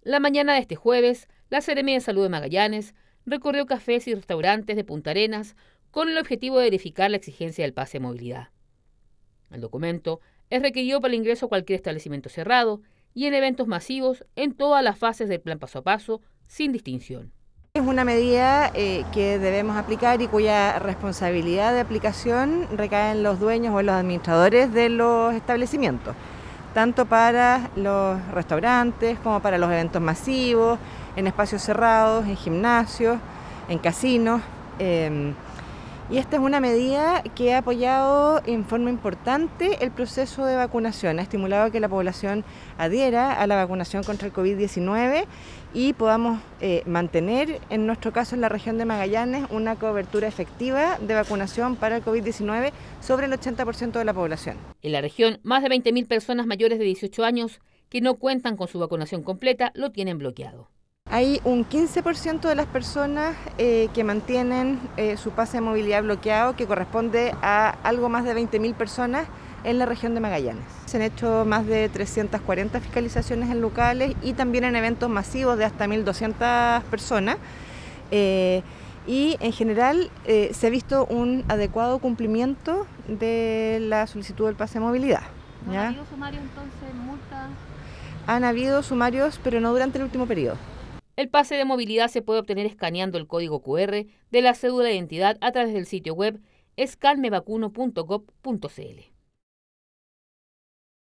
La mañana de este jueves, la Seremía de Salud de Magallanes recorrió cafés y restaurantes de Punta Arenas con el objetivo de verificar la exigencia del pase de movilidad. El documento es requerido para el ingreso a cualquier establecimiento cerrado y en eventos masivos en todas las fases del plan paso a paso, sin distinción. Es una medida que debemos aplicar y cuya responsabilidad de aplicación recae en los dueños o en los administradores de los establecimientos, tanto para los restaurantes como para los eventos masivos, en espacios cerrados, en gimnasios, en casinos. Y esta es una medida que ha apoyado en forma importante el proceso de vacunación, ha estimulado que la población adhiera a la vacunación contra el COVID-19 y podamos mantener, en nuestro caso en la región de Magallanes, una cobertura efectiva de vacunación para el COVID-19 sobre el 80% de la población. En la región, más de 20.000 personas mayores de 18 años que no cuentan con su vacunación completa lo tienen bloqueado. Hay un 15% de las personas que mantienen su pase de movilidad bloqueado, que corresponde a algo más de 20.000 personas en la región de Magallanes. Se han hecho más de 340 fiscalizaciones en locales y también en eventos masivos de hasta 1.200 personas. Y en general se ha visto un adecuado cumplimiento de la solicitud del pase de movilidad. ¿No ha habido sumarios entonces, multas? Han habido sumarios, pero no durante el último periodo. El pase de movilidad se puede obtener escaneando el código QR de la cédula de identidad a través del sitio web escanmevacuno.gov.cl.